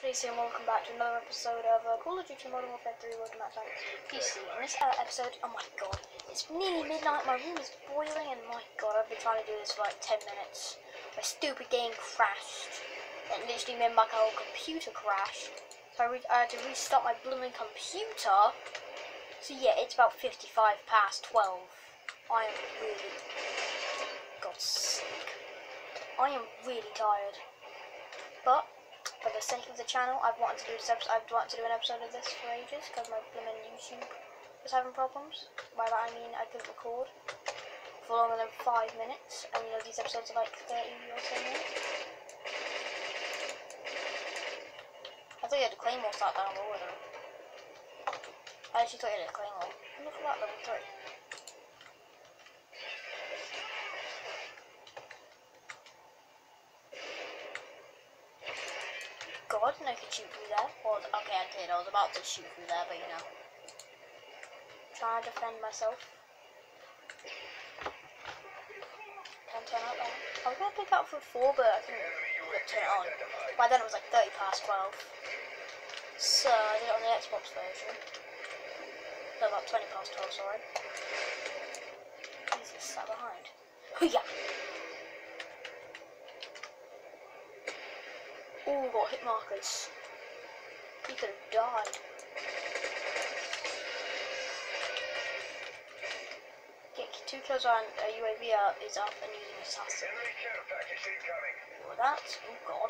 PC and welcome back to another episode of Call of Duty Modern Warfare 3 World Match on PC. In this episode, oh my god, it's nearly midnight, my room is boiling, and my god, I've been trying to do this for like 10 minutes. My stupid game crashed. It literally made my whole computer crash. So I had to restart my blooming computer. So yeah, it's about 55 past 12. I am really, God's sake, I am really tired. But for the sake of the channel, I've wanted to do an episode of this for ages because my blooming YouTube was having problems. By that I mean I couldn't record for longer than 5 minutes, and you know these episodes are like 30 or so minutes. I thought you had a claymore start down lower though. I actually thought you had a claymore. Look at that, level 3. God, I didn't know I could shoot through there. Well, okay, I did. I was about to shoot through there, but you know. Trying to defend myself. Can't turn out there. I was going to pick up from 4, but I couldn't turn it on. By then it was like 30 past 12. So, I did it on the Xbox version. No, about 20 past 12, sorry. Jesus, sat behind. Yeah. Oh, got hit markers. He could have died. Get 2 kills on a UAV is up and using assassin. Well, that's, oh god.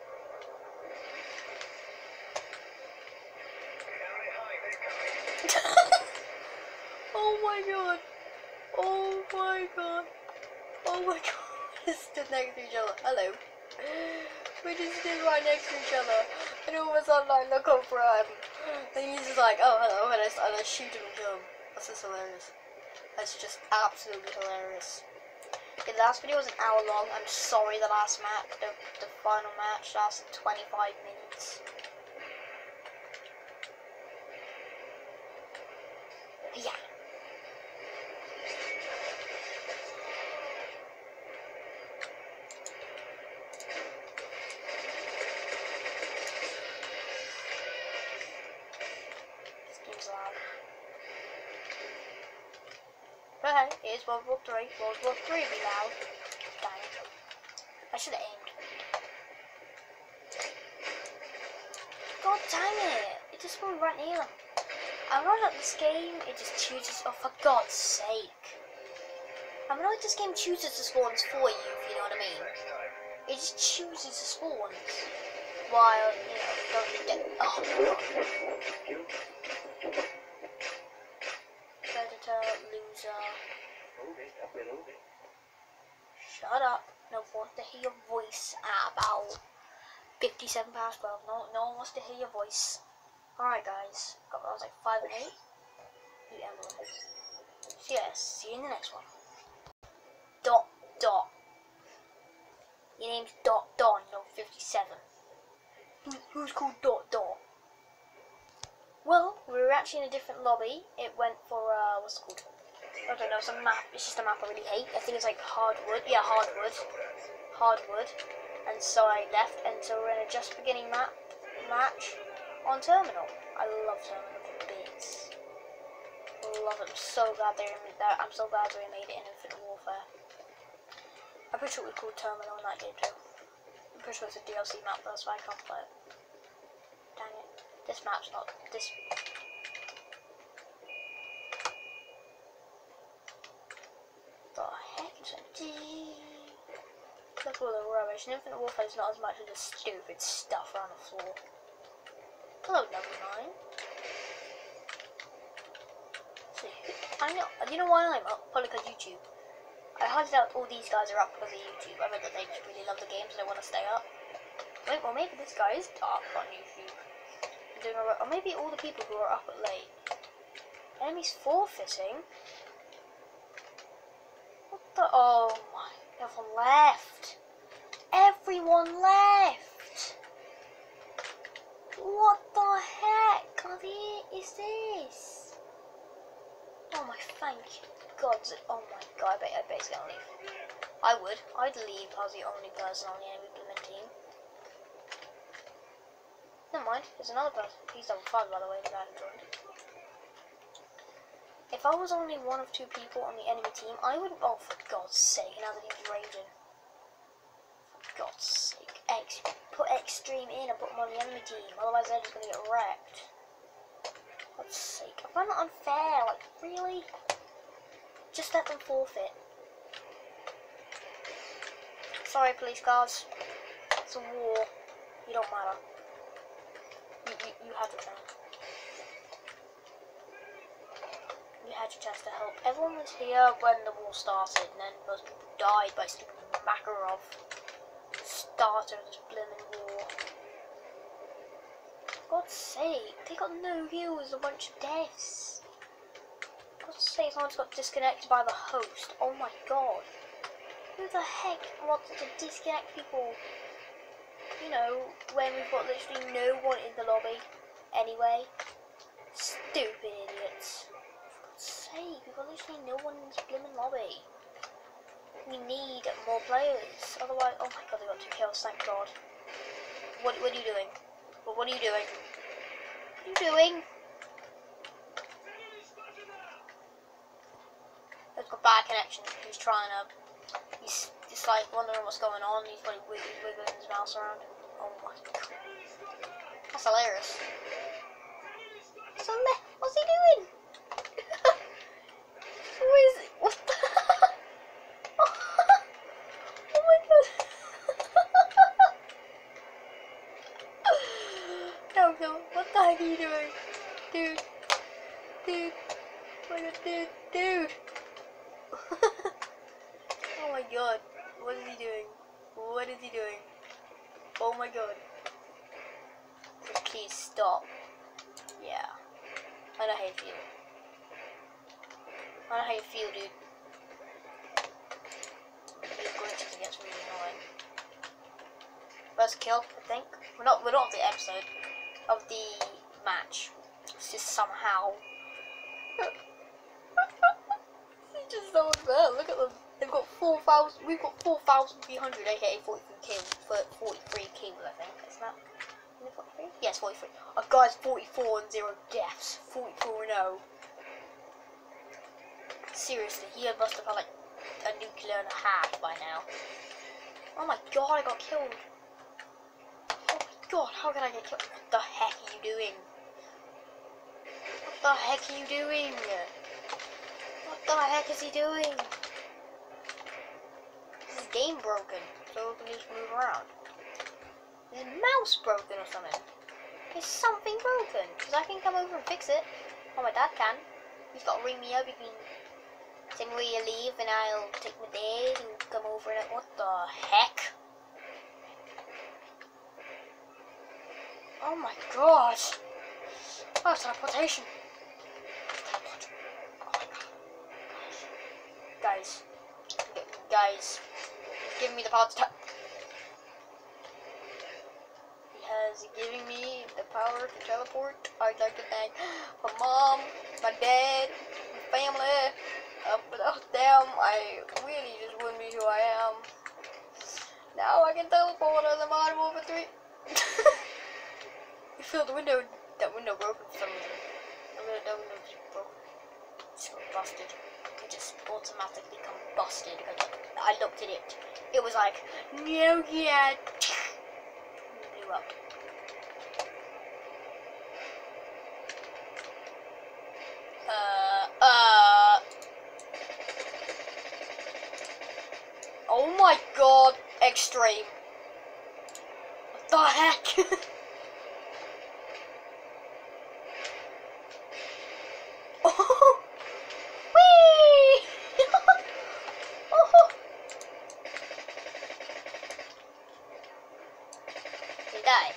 Oh my god. Oh my god. Oh my god. They stood next to each other. Hello. We just stood right next to each other, and all of a sudden I look up for him, and he's just like, oh hello, and I shoot him and kill him. That's just hilarious. That's just absolutely hilarious. Okay, the last video was an hour long. I'm sorry, the last match, the final match lasted 25 minutes. Yeah. But hey, here's World War 3. World War 3 be loud. Dang it. I should have aimed. God dang it! It just spawned right near them. I'm annoyed at this game, it just chooses, oh for God's sake. I'm annoyed this game chooses the spawns for you, if you know what I mean. It just chooses the spawns. While, you know, don't you get, oh my god. Predator, loser. Shut up. No one wants to hear your voice at about 57 past 12. No one wants to hear your voice. Alright guys. That was like 5 and 8. New emblem. So yes, see you in the next one. Dot. Your name's Dot, you're 57. Who's called Dot? Well, we were actually in a different lobby. It went for, what's it called? I don't know, it's a map. It's just a map I really hate. I think it's like Hardwood. Yeah, Hardwood. And so I left, and so we're in a just beginning match on Terminal. I love Terminal for bits. Love it. I'm so glad they remade that. I'm so glad they remade it in Infinite Warfare. I'm pretty sure it was called Terminal in that game too. I'm pretty sure it's a DLC map, that's why I can't play it. Dang it. This map's not this. The heck is it? Look at all the rubbish. In Infinite Warfare is not as much of the stupid stuff around the floor. Hello, number 9. See, you know why I'm up? Probably because YouTube. I highly doubt all these guys are up because of YouTube. I bet that they just really love the game so they want to stay up. Wait, well maybe this guy is up on YouTube. Or maybe all the people who are up at late. Enemies forfeiting? What the? Oh my, everyone left. Everyone left. What the heck is this? Oh my, thank God. Oh my God, I bet he's gonna leave. I'd leave if I was the only person on the enemy team. never mind. There's another person. He's level 5, by the way, the guy who joined. If I was only one of 2 people on the enemy team, I would... Oh, for God's sake, now that he's raging. For God's sake. Put Extreme in and put him on the enemy team, otherwise they're just going to get wrecked. For God's sake. I find that unfair, like, really? Just let them forfeit. Sorry, police guards. It's a war. You don't matter. You had your chance. You had your chance to help. Everyone was here when the war started, and then most people died by stupid Makarov. Starter of this blimmin' war. For God's sake, they got no heals, a bunch of deaths. For God's sake, someone just got disconnected by the host. Oh my god. Who the heck wants to disconnect people? You know, when we've got literally no one in the lobby anyway. Stupid idiots. For God's sake, we've got literally no one in this blimmin' lobby. We need more players. Otherwise, oh my god, they got 2 kills, thank god. What are you doing? What are you doing? What are you doing? He's got bad connection. He's trying to... He's just like wondering what's going on. He's like wiggling his mouse around. Oh my god. That's hilarious. What's he doing? What is it? What the... Oh my god. No, what the heck are you doing? Dude. Oh my god, dude. Oh my god, what is he doing? What is he doing? Oh my god. Please stop. Yeah. I know how you feel. I know how you feel, dude. These glitches gets really annoying. First kill, I think. We're not of the episode. Of the match. It's just somehow. It's just so unfair. Look at them. They've got 4,000. We've got 4,300, aka 43 kills. 43 kills, I think. Isn't that? Is it 43? Yes, 43. A guy's 44 and 0 deaths. 44 and 0. Seriously, he must have had like a nuclear and a half by now. Oh my god, I got killed. Oh my god, how can I get killed? What the heck are you doing? What the heck are you doing? What the heck is he doing? Is his game broken? So he can just move around. Is his mouse broken or something? Is something broken? Because I can come over and fix it. Oh, my dad can. He's got to ring me up. He can tell me where you leave and I'll take my dad and come over and... What the heck? Oh my god. Oh, teleportation. Teleport. Oh my god. Guys, give me the power to He has given me the power to teleport. I'd like to thank my mom, my dad, my family. Without them, I really just wouldn't be who I am. Now I can teleport as a mw3. You feel that window broken for some reason. That window just broken. It's busted. It just automatically combusted. I looked at it. It was like, no, yeah. Blew up. Oh my god, extreme. What the heck? Oh, whee! Oh. You die.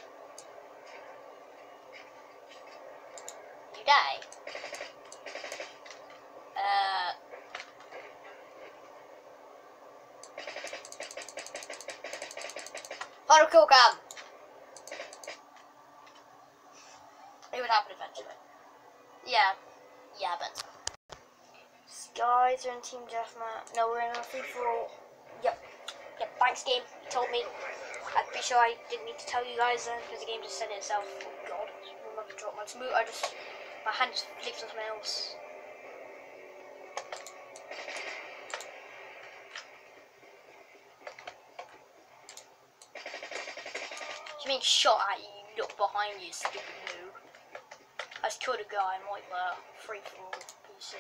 You die. Particle cam. It would happen eventually. Yeah, but guys are in team deathmatch. No, we're in a free for all. Yep. Thanks, game. You told me. I'm pretty sure I didn't need to tell you guys then, because the game just said it itself. Oh god, I'm about to drop my smooth. My hand just flipped on something else. You mean shot at you, look behind you, stupid noob. I just killed a guy in like free for all PC.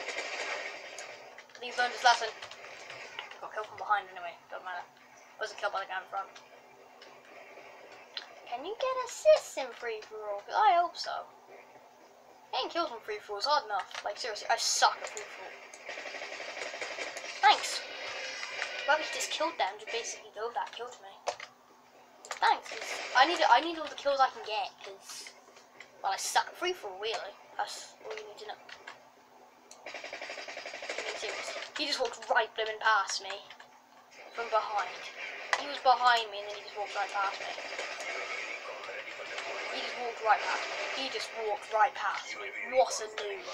I think he's learned his lesson. Got killed from behind anyway, don't matter. Wasn't killed by the guy in front. Can you get assists in free for all? I hope so. Getting kills from free for all is hard enough. Like seriously, I suck at free for all. Thanks. Whoever just killed them just basically drove that kill to me. Thanks. I need all the kills I can get because, well, I suck at free for all. Really, that's all you need to know. I mean, seriously, he just walked right blooming past me from behind. He was behind me and then he just walked right past me. He just walked right past me. He just walked right past me. What a noob.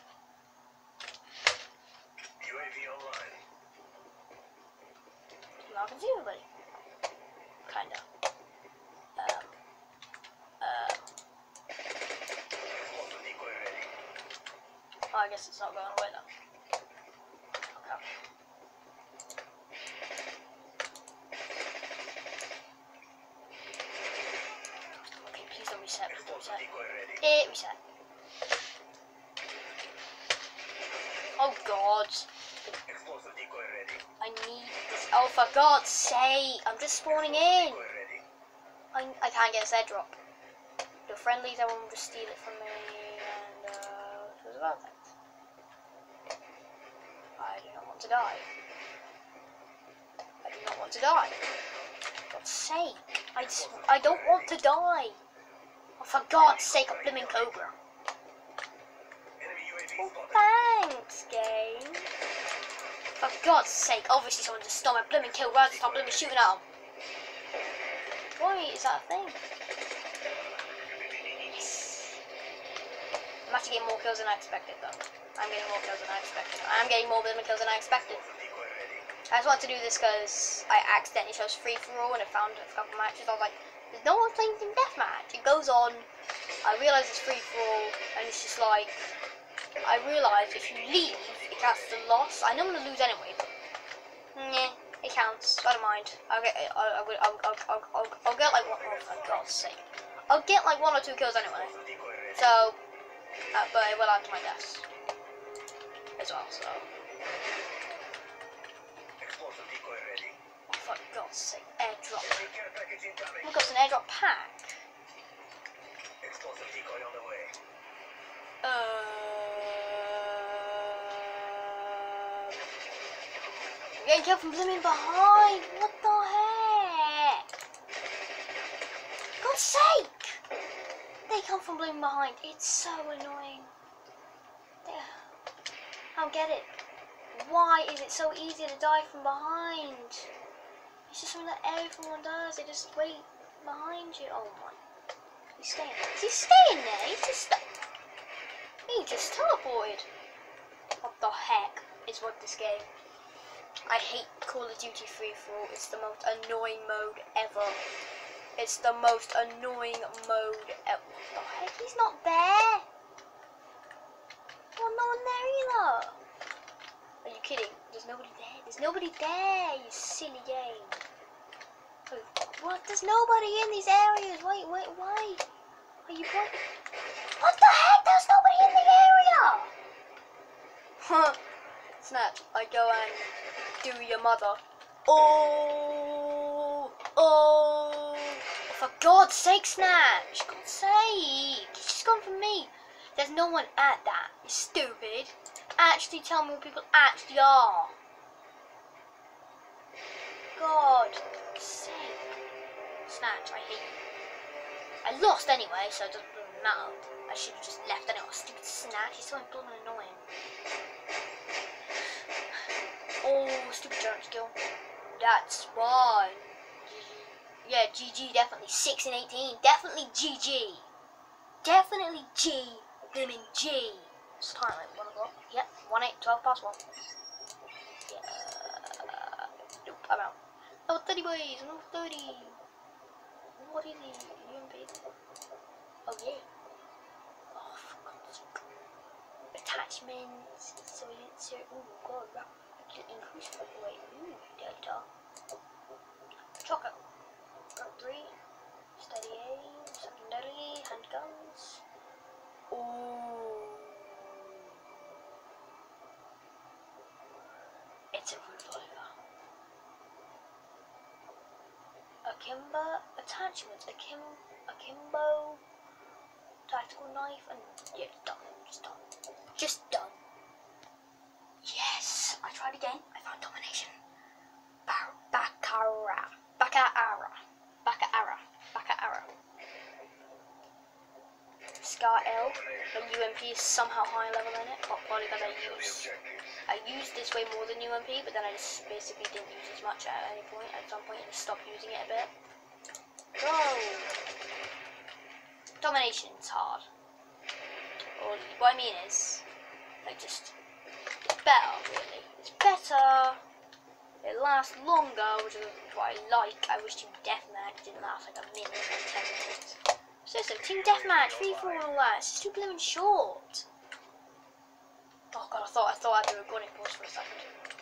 Well, I can see everybody. Kinda. Oh, I guess it's not going away then. Okay. Okay, please don't reset. Please don't reset. It reset. Oh god. I need this. Oh, for God's sake. I'm just spawning in. I can't get this airdrop. The friendlies, everyone will just steal it from me. And, it was about that. I do not want to die. I do not want to die. For God's sake. I don't want to die. Oh, for God's sake, a blooming cobra. Oh, thanks, game. For God's sake, obviously someone just stole my blooming kill. Why did I stop blooming shooting at them? Why is that a thing? Yes. I'm actually getting more kills than I expected, though. I'm getting more kills than I expected. I'm getting more blooming kills than I expected. I just wanted to do this because I accidentally chose free for all and I found a couple matches. I was like, there's no one playing team deathmatch. It goes on. I realise it's free for all, and it's just like, I realise if you leave, it counts as a loss. I know I'm gonna lose anyway, but yeah, it counts. I don't mind. I'll get like one. Oh, for God's sake! I'll get like 1 or 2 kills anyway. So, but it will add to my deaths as well. So, oh, for God's sake, airdrop! Oh my God, it's an airdrop pack. I'm getting killed from blooming behind. What the heck? God's sake! They come from blooming behind. It's so annoying. I don't get it. Why is it so easy to die from behind? It's just something that everyone does. They just wait behind you. Oh my. He's staying. Is he staying there? He just teleported. What the heck is with this game? I hate Call of Duty Free For All. It's the most annoying mode ever. It's the most annoying mode ever. What the heck? He's not there. Well, no one there either. Are you kidding? There's nobody there. There's nobody there, you silly game. What? There's nobody in these areas. Wait, why? Are you what? What the heck? There's nobody in the area. Huh. Snap. I go and do your mother. Oh. For God's sake, Snatch. For God's sake. It's just gone from me. There's no one at that. You stupid. Actually tell me what people actually are. God's sake. Snatch, I hate you. I lost anyway, so it doesn't really matter. I should have just left anyway. Stupid Snatch, he's so blooming annoying. Oh, stupid jump skill. That's why. Yeah, GG, definitely. 6 and 18. Definitely GG. Definitely G. Blooming G. It's time, like 1 o'clock. Yep, 12 past 1. Yeah. Nope, I'm out. Level 30, boys. Level 30. What is the UMP? Oh yeah. Oh, for God's sake. Attachments, silencer. Oh god, that can increase the weight. Ooh, data. Chocolate. Got 3. Steady aim. Secondary. Handguns. Ooh. It's a revolver. Akimbo attachments. Akimbo tactical knife, and yeah, done. Just done. Yes, I tried again. I found domination. Baccarat. Scar L. When UMP is somehow higher level in it, probably because I used this way more than UMP, but then I just basically didn't use as much at any point. At some point, I just stopped using it a bit. Go. Domination's hard. Or what I mean is, like, just it's better, really. It's better. It lasts longer, which is what I like. I wish Team Deathmatch didn't last like a minute or 10 minutes. Seriously, Team Deathmatch, free for all that. It's too blooming short. Oh god, I thought I'd do a gunning pause for a second.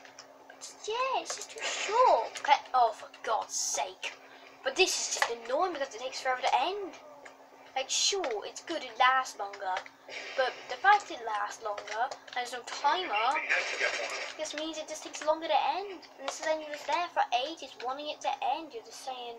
Yeah, it's just too short. Okay. Oh, for God's sake. But this is just annoying because it takes forever to end. Like, sure, it's good, it lasts longer, but the fact it lasts longer, and there's no timer, just means it just takes longer to end. And so then you're just there for ages wanting it to end. You're just saying,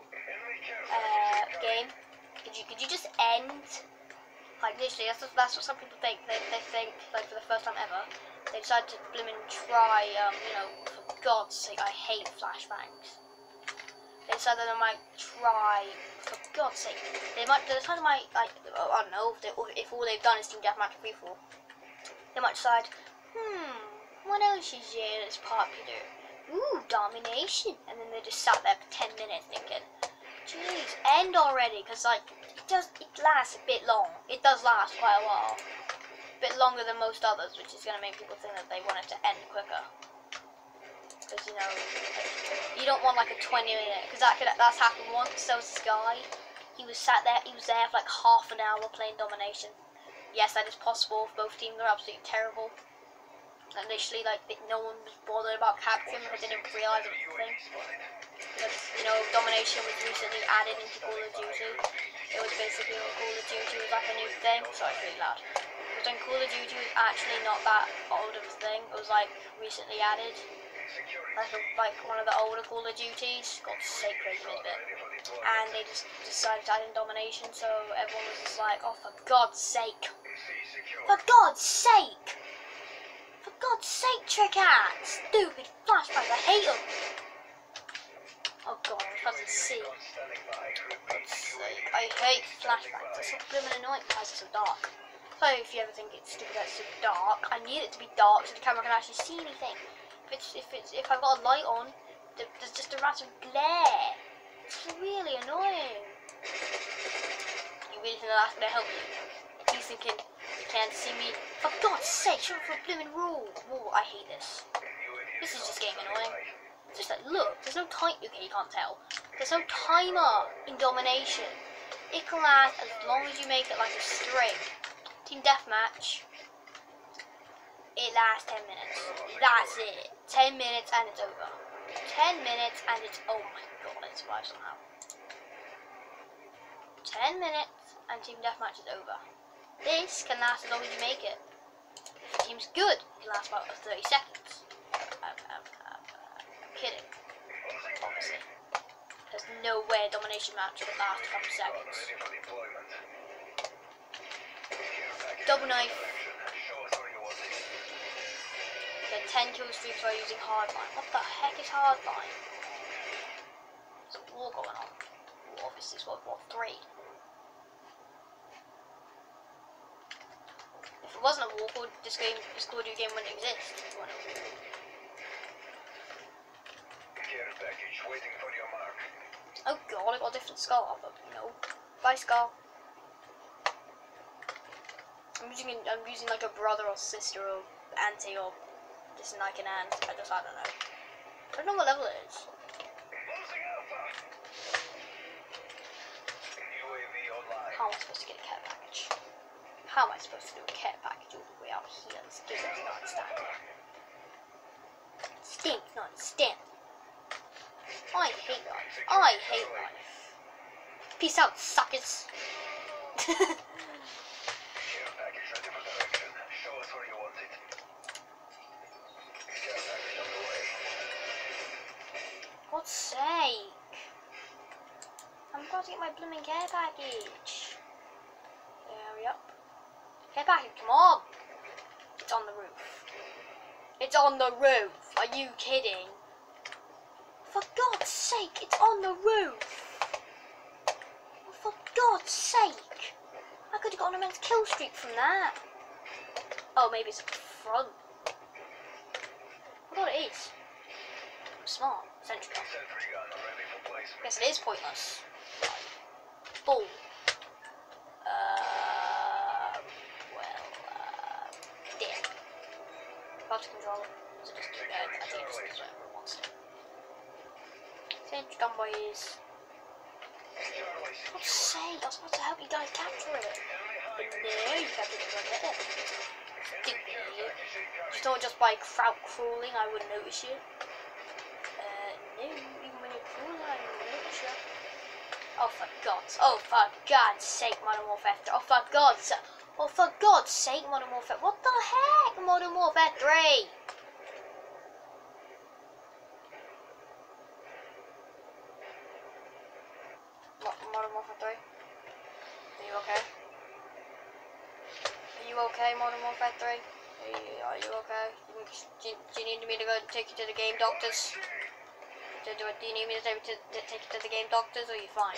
game, could you just end? Like, literally, that's what some people think. They think, like, for the first time ever, they decide to blimmin' try, you know, for God's sake, I hate flashbangs. They decided that I might try, for God's sake, they decided I might, like, I don't know, if all they've done is Team Deathmatch free for all, they might decide, what else is here that's popular? Ooh, domination. And then they just sat there for 10 minutes thinking, jeez, end already, because, like, it lasts a bit long. It does last quite a while. A bit longer than most others, which is going to make people think that they want it to end quicker. Because, you know, you don't want like a 20-minute, because that's happened once. There was this guy, he was there for like half an hour playing domination. Yes, that is possible. Both teams are absolutely terrible. And literally, like, no one was bothered about capturing because they didn't realise it was a thing. Because, you know, domination was recently added into Call of Duty. It was basically when Call of Duty was like a new thing. Sorry, it's really loud. Because when Call of Duty was actually not that old of a thing, it was like recently added. Like one of the older Call of Duties. God's sake, crazy bit. And they just decided to add in domination, so everyone was just like, oh, for God's sake. For God's sake! For God's sake, Trickhat! Stupid flashbangs, I hate them! Oh god, I was about to see. I hate flashbangs, they're so blooming annoying because it's so dark. So if you ever think it's stupid that it's so dark, I need it to be dark so the camera can actually see anything. If I've got a light on, there's just a massive glare. It's really annoying. You really think that's gonna help you? He's thinking, you can't see me. For God's sake, shut up for a blooming rule. Whoa, I hate this. This is just getting annoying. It's just like, look, there's no time. Okay, you can't tell. There's no timer in domination. It can last as long as you make it like a string. Team Deathmatch, it lasts 10 minutes. That's it. 10 minutes and it's over. 10 minutes and it's, oh my god, it survived somehow. 10 minutes and Team Deathmatch is over. This can last as long as you make it. If the team's good, it can last about 30 seconds. I'm kidding. Obviously. There's no way a domination match would last a couple seconds. Double knife. Get 10 kill streaks by using hardline. What the heck is hardline? There's a war going on. Well, obviously it's World War 3. If it wasn't a war, this Call of Duty game wouldn't exist. Oh god, I got a different scar, but you know, bye scar. I'm using like a brother or sister or auntie or just like an aunt. I don't know. I don't know what level it is. I supposed to get a care package? How am I supposed to do a care package all the way out here? This game does not understand. Stink, not stamp. I hate life. I hate life. Peace out, suckers. God's sake. I'm going to get my blooming care package. Hurry up. Care package, come on. It's on the roof. It's on the roof. Are you kidding? For God's sake, it's on the roof. Oh, for God's sake. I could have gotten an immense kill streak from that. Oh, maybe it's at the front. I thought it is. I'm smart. Sentry gun. Guess it is pointless. Ball. Dead. How to control it? So just do that. I think it just does whatever it wants to. Sentry gun, boys. God's sake, I was supposed to help you guys capture it. But no, you captured it for a minute. Stupid idiot. You thought just by crowd crawling I wouldn't notice you? No, even when you're crawling I wouldn't notice you. Oh for God's sake, Modern Warfare 3. Oh for God's sake, Modern Warfare. What the heck, Modern Warfare 3? Modern Warfare 3? Are you okay? Are you okay, Modern Warfare 3? Are you okay? Do you need me to go take you to the game doctors? Do you need me to take you to the game doctors, or are you fine?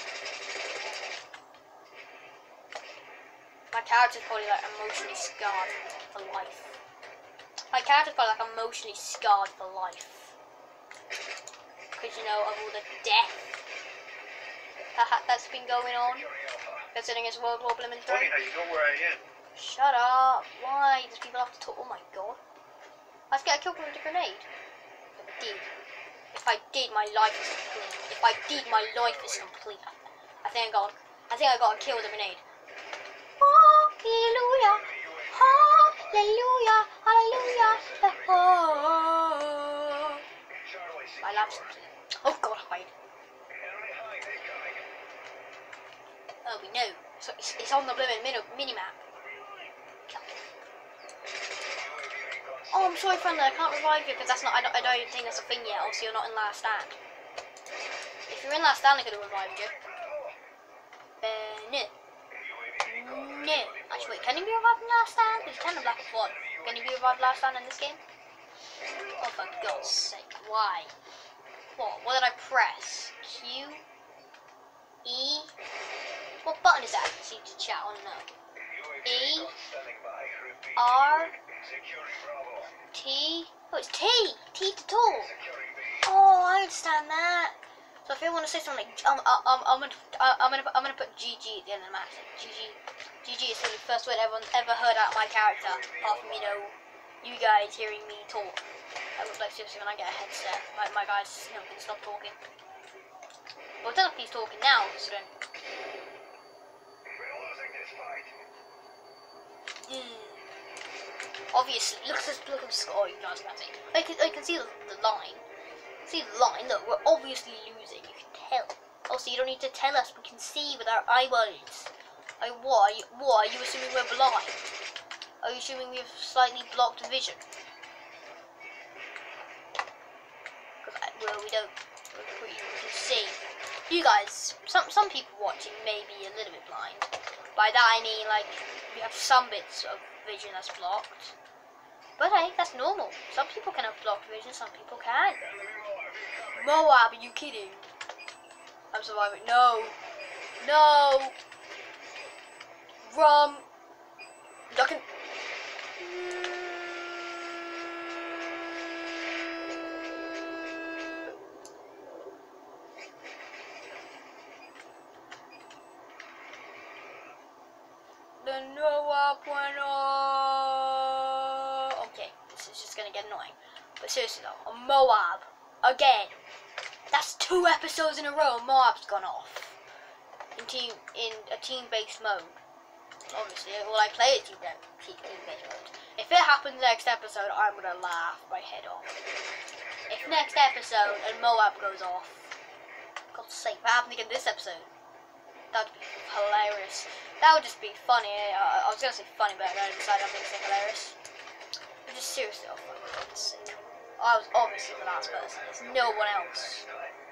My character's probably like emotionally scarred for life. My character's probably like emotionally scarred for life. Because, you know, of all the death that's been going on, considering it's World War Blooming 3. How you know where I am? Shut up! Why does people have to talk? Oh my God! Let's get a kill from with a grenade. If I did, my life is complete. If I did, my life is complete. I think I got a kill with a grenade. Hallelujah! Hallelujah! Hallelujah! My life's complete. Oh God, hide. Oh, we know. So it's on the blooming mini-map. Oh, I'm sorry, friendly. I can't revive you because that's not. I don't think that's a thing yet. Also, you're not in last stand. If you're in last stand, I could have revived you. No. No. Actually, wait. Can you be revived in last stand? Because you can in Black Ops 1. Can you be revived last stand in this game? Oh, for God's sake! Why? What? What did I press? Q. E. What button is that? See to chat on no. E. R. T. Oh, it's T. T to talk. Oh, I understand that. So if you want to say something, like, I'm gonna put GG at the end of the match. GG is the first word everyone's ever heard out of my character, apart from, you know, you guys hearing me talk. I would like seriously when I get a headset, my guys, you know, can stop talking. Well, technically he's talking now, considering. Obviously, look at the score. You guys can see. I can see the line. See the line. Look, we're obviously losing. You can tell. Also, you don't need to tell us. We can see with our eyeballs. What are you assuming we're blind? Are you assuming we have slightly blocked vision? Well, we don't. We can see. You guys, some people watching may be a little bit blind. By that I mean, like, you have some bits of vision that's blocked. But hey, that's normal. Some people can have blocked vision, some people can't. Moab, are you kidding? I'm surviving. No. No. Rum. Ducking. Okay, this is just gonna get annoying. But seriously though, on Moab, again, that's 2 episodes in a row, Moab's gone off. in a team-based mode. Obviously, well, I play a team-based mode. If it happens next episode, I'm gonna laugh my head off. If next episode and Moab goes off, God's sake, what happened again this episode? That'd be hilarious. That would just be funny. I was gonna say funny, but I decided I'm gonna say hilarious. But just seriously, oh, for God's sake. I was obviously the last person. There's no one else.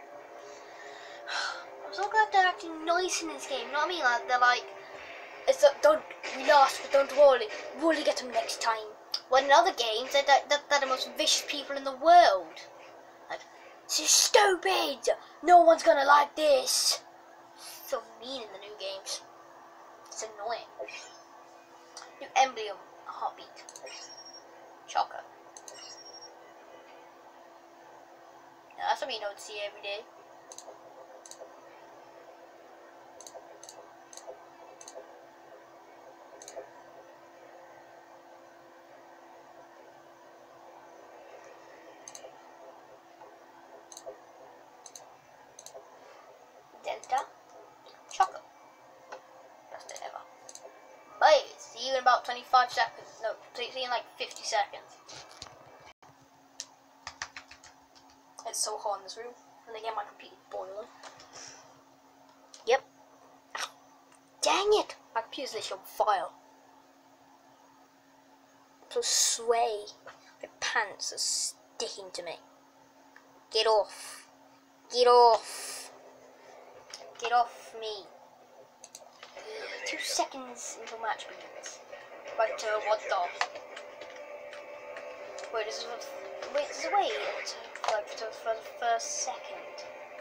I'm so glad they're acting nice in this game. You know what I mean? Like, they're like, it's like, we lost, but don't worry. We'll get them next time. When in other games, they're the most vicious people in the world. Like, this is stupid. No one's gonna like this. So mean in the new games. It's annoying. New emblem, a heartbeat. Shocker. Now, that's something you don't see every day. Delta. Chocolate. Best day ever. But see you in about 25 seconds. No, see you in like 50 seconds. It's so hot in this room. And again, my computer's boiling. Yep. Dang it! My computer's literally on fire. I'm so sway. My pants are sticking to me. Get off. Get off. Get off me. 2 seconds until match begins. Right, what the? Wait, this is what? Wait, there's a way for the first second.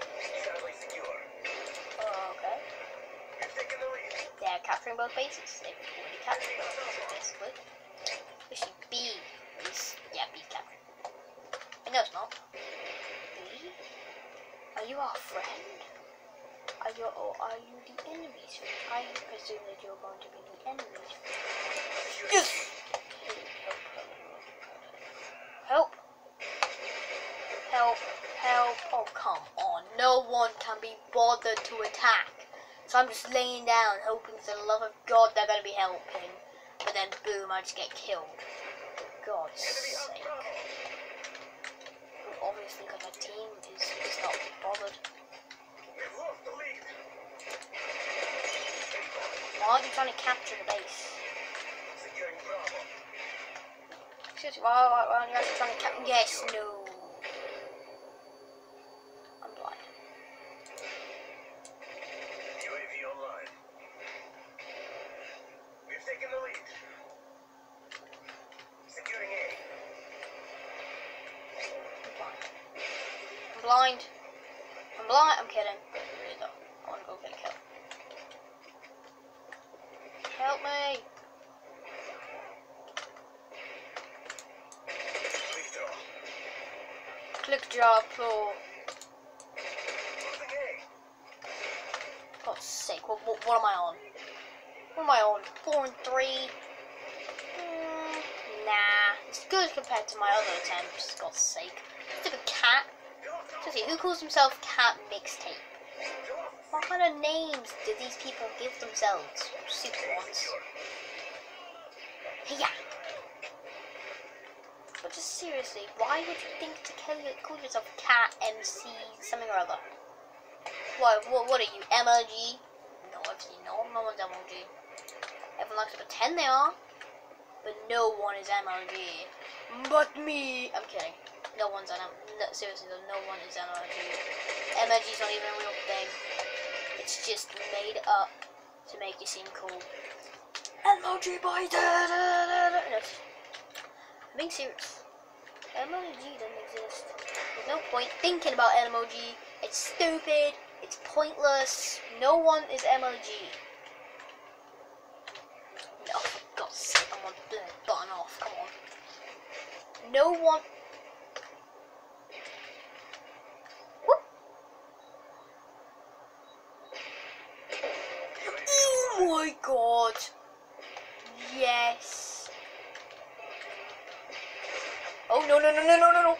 Oh, okay. They're capturing both bases. They've already captured both bases, basically. Especially B is, yeah, B captured. No, it's not. B? Are you our friend? Are you the enemies? I presume that you're going to be the enemies. Yes! Help! Help! Help! Oh, come on. No one can be bothered to attack. So I'm just laying down, hoping for the love of God they're going to be helping. But then, boom, I just get killed. God's sake. Obviously, because my team is not bothered. Why are you trying to capture the base? Seriously, why are you actually trying to capture? Yes, no. I'm blind. UAV online. We've taken the lead. Securing A. I'm blind. I'm blind. I'm kidding. Really though. I want to go get a kill. Help me! Click draw pro. God's sake, what am I on? What am I on? 4 and 3? Nah, it's good compared to my other attempts. God's sake. It's like a cat. Seriously, who calls himself Cat Mixtape? What kind of names do these people give themselves? Super ones. Yeah. But just seriously, why would you think to call yourself Cat MC something or other? What are you, MLG? No, obviously no one's MLG. Everyone likes to pretend they are, but no one is MLG. But me! I'm kidding. No one's on seriously though, no one is MLG. MLG's not even a real thing. It's just made up to make you seem cool. MLG boy! No. I'm being serious. MLG doesn't exist. There's no point thinking about MLG. It's stupid. It's pointless. No one is MLG. No, for God's sake, I want to button off. Come on. No one. Whoop. Oh my God. Yes. Oh no.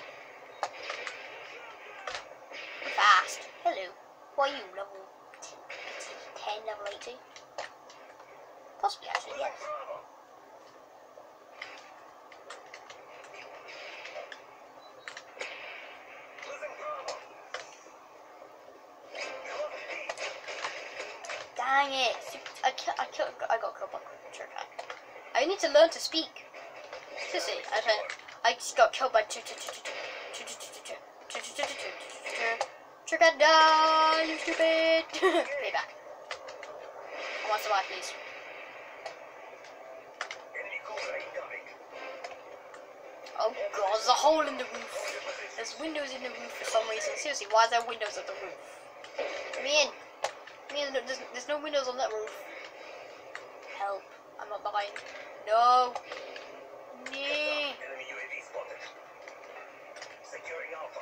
Fast. Hello. Why are you level 10, level 80. Possibly, actually, yes. Dang it! I got killed by a trick cat. I need to learn to speak. Seriously, I just got killed by trick cat. Die, you stupid! Payback. I want to survive, please. Oh god, there's a hole in the roof. There's windows in the roof for some reason. Seriously, why is there windows at the roof? Let me in. There's no windows on that roof. Help. I'm not dying. No. Nee. Enemy UAV spotted. Securing Alpha.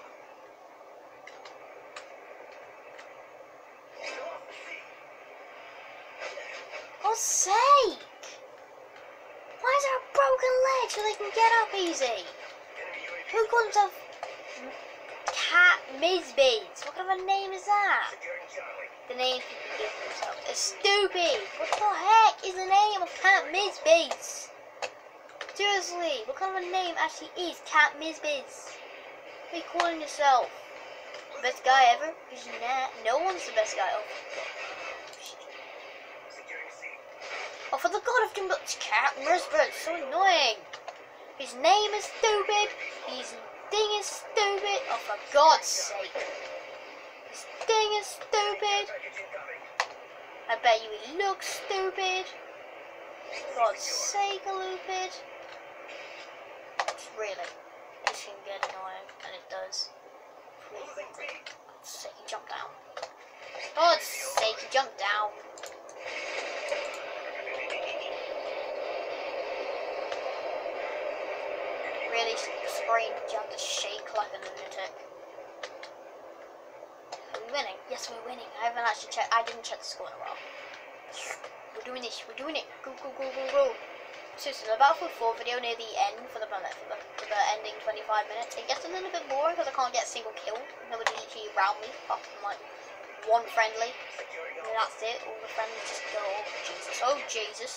God's sake! Why is there a broken leg so they can get up easy? Who calls himself Cat Mizbees? What kind of a name is that? The name people give themselves. It's stupid! What the heck is the name of Cat Mizbees? Seriously, what kind of a name actually is Cat Mizbees? What are you calling yourself? The best guy ever? Because no one's the best guy ever. Oh, for the god of Jimbo, it's Cat Mizbees, so annoying. His name is stupid. His thing is stupid. Oh, for God's sake. His thing is stupid. I bet you it looks stupid. For God's sake, stupid. Really, this can get annoying, and it does. For God's sake, he jumped down. For God's sake, he jumped down. Really, screen, you have to shake like a lunatic. Are we winning? Yes, we're winning. I haven't actually checked. I didn't check the score in a while. We're doing this. We're doing it. Go, go, go, go, go. Seriously, the Battlefield 4 video near the end for the ending 25 minutes. It gets a little bit boring because I can't get a single kill. Nobody literally around me, apart from like one friendly. And that's it. All the friendlies just go. Oh Jesus! Oh Jesus!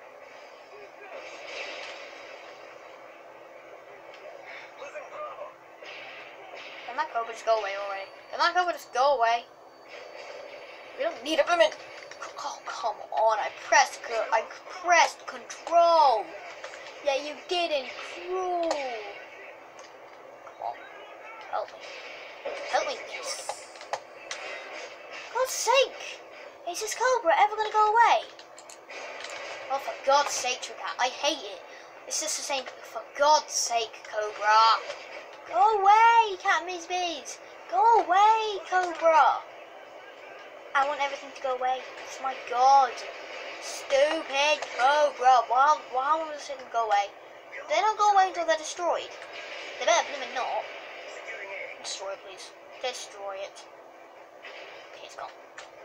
Can that Cobra just go away already? Can that Cobra just go away? We don't need a limit. Oh, come on. I pressed control. Yeah, you didn't. Cruel. Come on. Help me. Help me, yes. God's sake. Is this Cobra ever going to go away? Oh, for God's sake, Tricat. I hate it. It's just the same. For God's sake, Cobra. Go away, Cat Mizbees. Go away, Cobra. I want everything to go away. Oh my God. Stupid Cobra. Why won't this thing go away? They don't go away until they're destroyed. They better blooming not. Destroy it, please. Destroy it. Okay, it's gone.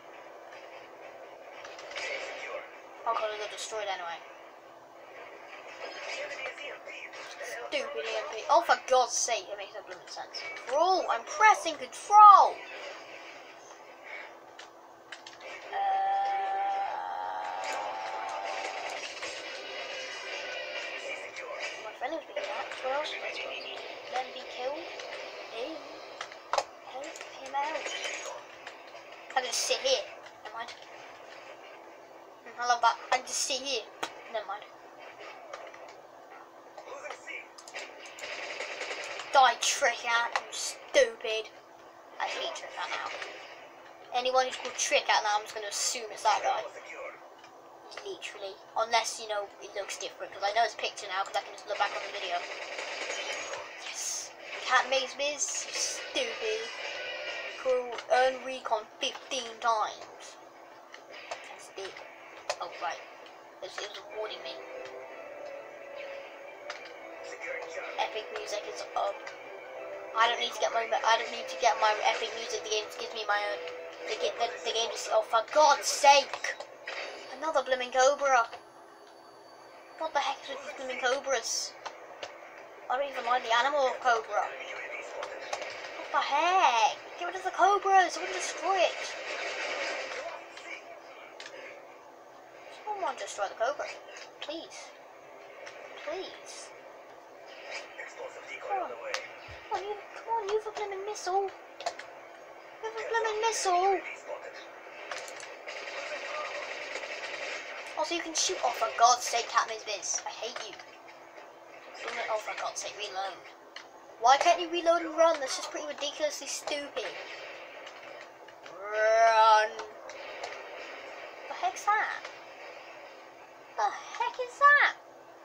Oh God, they got destroyed anyway. Stupid EMP. Oh, for God's sake, it makes no blooming sense. Control! I'm pressing control! My friend was being attacked. What else was I supposed to do? Let him be killed? Hey. Help him out. I can just sit here. Never mind. I love that. I can just sit here. Never mind. Die, Tricat, you stupid. I hate Tricat now. Anyone who's called Tricat now, I'm just going to assume it's that guy. Literally. Unless, you know, it looks different. Because I know it's picture now, because I can just look back on the video. Yes. Cat Mizbees, you stupid. Cool. Earn recon 15 times. That's big. Oh, right. It was warning me. Epic music is up. I don't need to get my epic music. The game just gives me my own. The game just. Oh, for God's sake! Another blooming Cobra. What the heck is with these blooming Cobras? I don't even like the animal of Cobra. What the heck? Get rid of the Cobras. I want to destroy it. want to destroy the Cobra. Please. Please. Explosive decoy Come on on. the way. Come on, you have a blooming missile. You have a blooming missile. UAV spotted. Also, you can shoot. Oh, for God's sake, Captain Biz. I hate you. Oh, for God's sake, reload. Why can't you reload and run? That's just pretty ridiculously stupid. Run. The heck's that? The heck is that?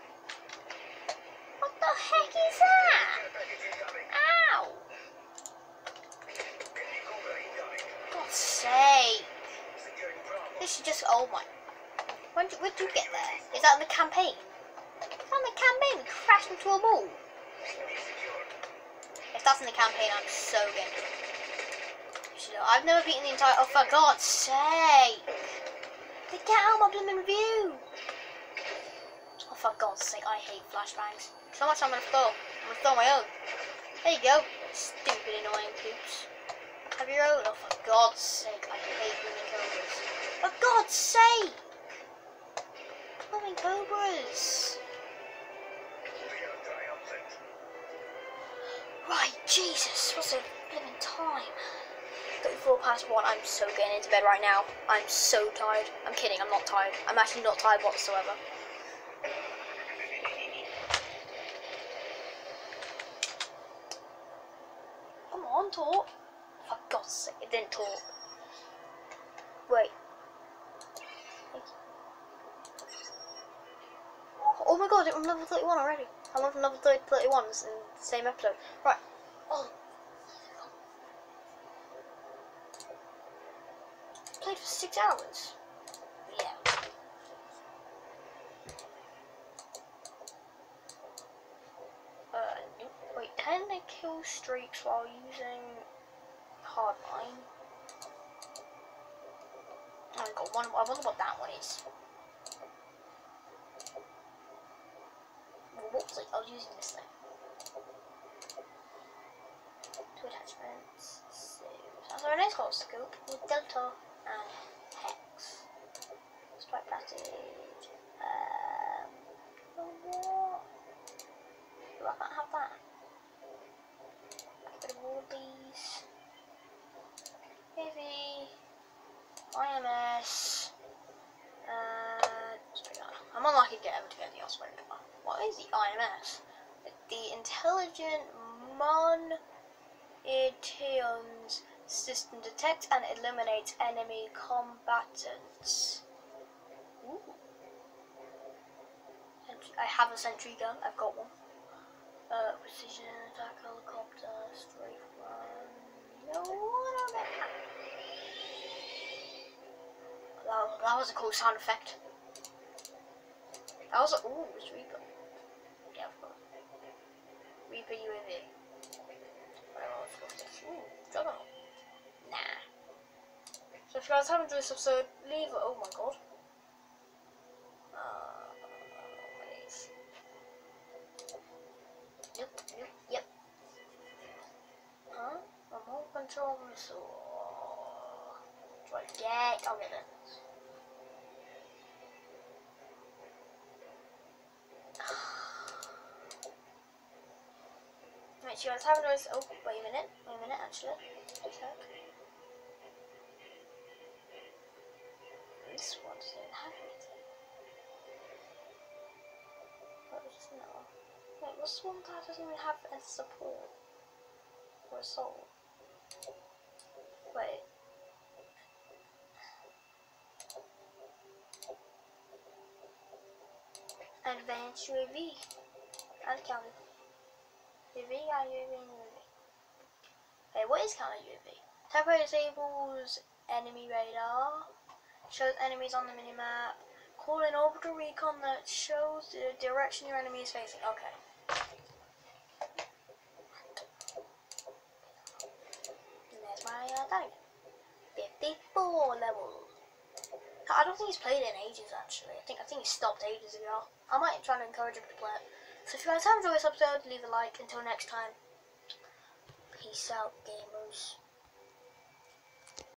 What the heck is that? Ow! God's sake. This is just, oh my. Where'd you get there? Is that in the campaign? Is that in the campaign? We crashed into a wall. If that's in the campaign, I'm so getting it. I've never beaten the entire, oh for God's sake. Get out of my blooming review. Oh for God's sake, I hate flashbangs. So much I'm gonna throw. I'm gonna throw my own. There you go. Stupid annoying poops. Have your own. Oh for God's sake, I hate blooming cobras. For God's sake! Blooming cobras. Right, Jesus, what's the blooming time? 34 past 1, I'm so getting into bed right now. I'm so tired. I'm kidding, I'm not tired. I'm actually not tired whatsoever. Come on, talk. For God's sake, it didn't talk. Wait. Oh my God, I'm level 31 already. I'm on level 31 in the same episode. Right. Oh. Played for 6 hours. Yeah. Nope. Wait, 10 kill streaks while using hardline. Oh my God, I wonder what that one is. What was I was using this thing? 2 attachments. So a nice little scope with Delta and Hex. Spike passage. What? Do I not have that? Get rid of all of these. Heavy. IMS. I'm unlikely to ever get the elsewhere. What is the IMS? The Intelligent Munitions System detects and eliminates enemy combatants. Ooh. I have a sentry gun. I've got one. Precision attack helicopter, strafe run. No, what about that? That was a cool sound effect. That was a, ooh, it's Reaper. Yeah, of course. Reaper UAV. Ooh, Juggernaut. Nah. So if you guys haven't enjoyed this episode, leave a, oh my God. Please. Yep. Huh? Remote control missile. Do I get? I'll get it. Right, so you guys haven't noticed. Oh, wait a minute, actually. Check. This one doesn't have anything. What was this now? Wait, what's the one that doesn't even have a support? Or a soul? Wait. Advanced UAV. And counter. UAV and UAV and UAV. Okay, what is counter UAV? Temporarily disables enemy radar. Shows enemies on the minimap. Call an orbital recon that shows the direction your enemy is facing. Okay. And there's my diamond. 54 level. I don't think he's played it in ages actually. I think he stopped ages ago. I might try to encourage him to play it. So if you guys have enjoyed this episode, leave a like. Until next time. Peace out, gamers.